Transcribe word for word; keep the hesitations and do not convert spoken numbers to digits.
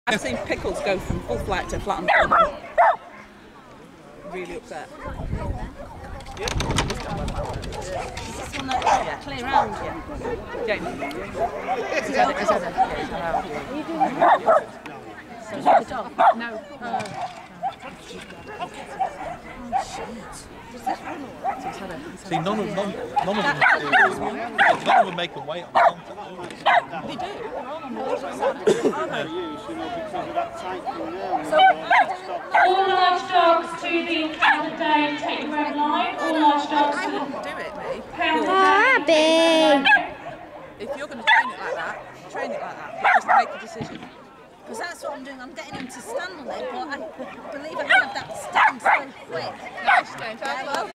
I've seen Pickles go from full flight to flat on the floor. Really upset. Is this one that yeah. clear round? Yeah. Jamie. Is it okay? Is it okay? Are you doing that? So is that the dog? No. Uh, oh, shit. See, none of, none, none of them do, none of them make them wait on the contact. They do. All large dogs to the countdown, take the red line. All large dogs I to wouldn't do it, me. the countdown. If you're going to train it like that, train it like that. Just make a decision. Because that's what I'm doing. I'm getting him to stand on it, but I believe I can have that stand so quick. Nice, James.